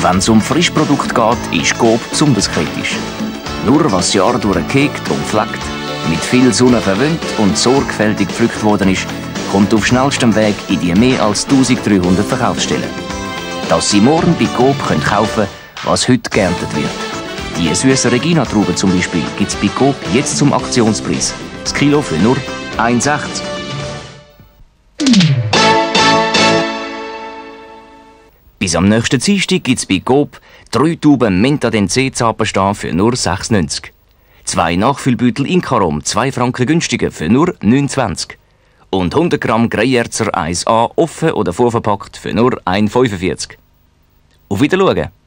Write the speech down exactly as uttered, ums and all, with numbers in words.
Wenn es um Frischprodukte geht, ist Coop besonders kritisch. Nur was das Jahr durch gehegt und pflegt, mit viel Sonne verwöhnt und sorgfältig gepflückt worden ist, kommt auf schnellstem Weg in die mehr als dreizehnhundert Verkaufsstellen. Dass Sie morgen bei Coop können kaufen, was heute geerntet wird. Die süßen Regina-Trauben zum Beispiel gibt es bei Coop jetzt zum Aktionspreis. Das Kilo für nur eins sechzig. Bis am nächsten Dienstag gibt es bei Coop drei Tuben Mentadent C-Zapenstab für nur sechs neunzig. Zwei Nachfüllbeutel Inkarom, zwei Franken günstiger für nur neun zwanzig. Und hundert Gramm Greyerzer eins a offen oder vorverpackt für nur eins fünfundvierzig. Auf Wiedersehen!